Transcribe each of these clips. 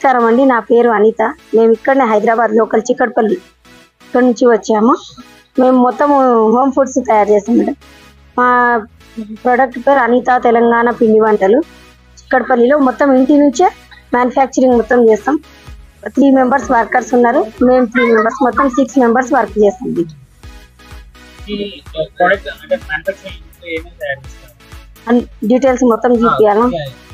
నమస్కారం అండి, నా పేరు అనిత. మేము ఇక్కడనే హైదరాబాద్ లోకల్ చిక్కడపల్లి ఇక్కడ నుంచి వచ్చాము. మేము మొత్తం హోమ్ ఫుడ్స్ తయారు చేస్తాం మేడం. మా ప్రోడక్ట్ పేరు అనిత తెలంగాణ పిండి వంటలు. చిక్కడపల్లిలో మొత్తం ఇంటి నుంచే మ్యానుఫ్యాక్చరింగ్ మొత్తం చేస్తాం. 3 మెంబర్స్ వర్కర్స్ ఉన్నారు. మేము 3 మెంబర్స్, మొత్తం 6 మెంబర్స్ వర్క్ చేస్తాం. డీటెయిల్స్ మొత్తం చూపించాను.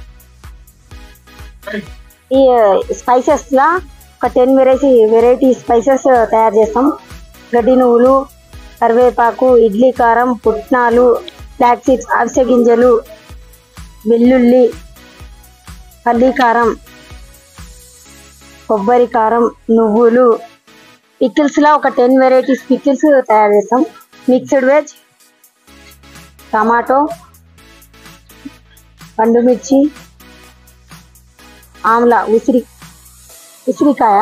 ఈ స్పైసెస్ లా ఒక 10 వెరైటీ స్పైసెస్ తయారు చేస్తాం. గడ్డి నువ్వులు, కరివేపాకు, ఇడ్లీ కారం, పుట్నాలు, బ్లాక్ సీడ్స్, అవిసె గింజలు, వెల్లుల్లి, పల్లి కారం, కొబ్బరి కారం, నువ్వులు. పికిల్స్ లా ఒక 10 వెరైటీస్ పికిల్స్ తయారు చేస్తాం. మిక్స్డ్ వెజ్, టమాటో, పండుమిర్చి, ఆమ్లా, ఉసిరికాయ,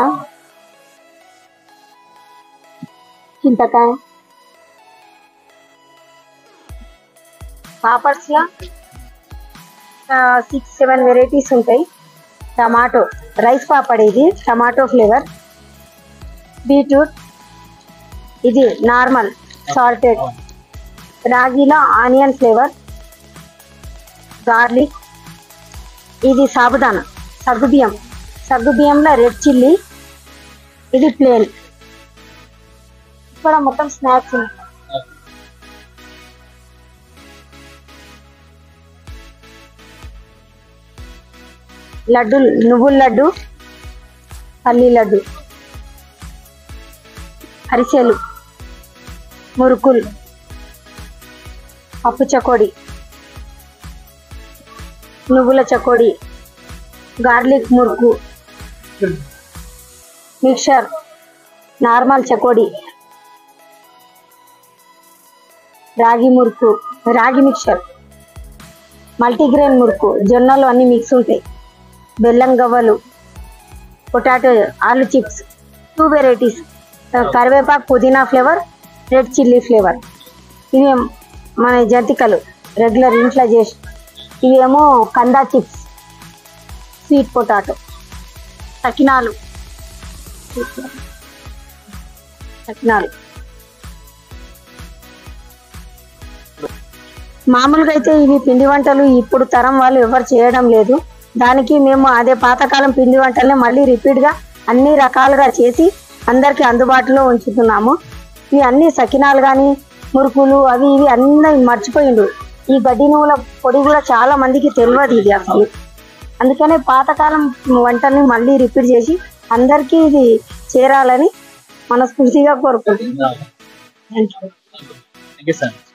చింతకాయ. పాపడ్స్ లా 6-7 వెరైటీస్ ఉంటాయి. టమాటో రైస్ పాపడ్, ఇది టమాటో ఫ్లేవర్. బీట్రూట్, ఇది నార్మల్ సాల్టెడ్. రాగిలో ఆనియన్ ఫ్లేవర్. గార్లిక్, ఇది సాబుదానా సగ్గుబియ్యంలో రెడ్ చిల్లీ, ఇది ప్లేన్. ఇక్కడ మొత్తం స్నాక్స్. లడ్డు, నువ్వుల లడ్డు, పల్లి లడ్డు, అరిసెలు, మురుకులు, పప్పు చకోడి, నువ్వుల చకోడి, గార్లిక్ మురుకు, మిక్చర్, నార్మల్ చకోడి, రాగి మురుకు, రాగి మిక్చర్, మల్టీగ్రెయిన్ మురుకు, జొన్నలు అన్ని మిక్స్ ఉంటాయి. బెల్లం గవ్వలు, పొటాటో, ఆలు చిప్స్, 2 వెరైటీస్. కరివేపాకు, పుదీనా ఫ్లేవర్, రెడ్ చిల్లీ ఫ్లేవర్. ఇవి మన జంతికలు రెగ్యులర్ ఇంట్లో చేసి. ఇవేమో కందా చిప్స్, స్వీట్ పొటాటో, సకినాలు. మామూలుగా అయితే ఇవి పిండి వంటలు ఇప్పుడు తరం వాళ్ళు ఎవరు చేయడం లేదు. దానికి మేము అదే పాతకాలం పిండి వంటల్ని మళ్ళీ రిపీట్గా అన్ని రకాలుగా చేసి అందరికీ అందుబాటులో ఉంచుతున్నాము. ఇవి అన్ని సకినాలు కానీ మురుకులు అవి ఇవి అన్నీ మర్చిపోయిండు. ఈ గడ్డి నువ్వుల పొడి కూడా చాలా మందికి తెలియదు ఇది అసలు. అందుకనే పాతకాలం వంటల్ని మళ్ళీ రిపీట్ చేసి అందరికీ ఇది చేరాలని మనస్ఫూర్తిగా కోరుకుంటున్నాను. Thank you.